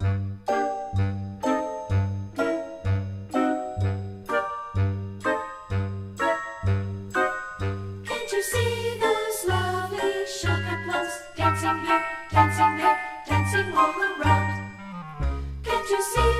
Can't you see those lovely sugar plums dancing here, dancing there, dancing all around? Can't you see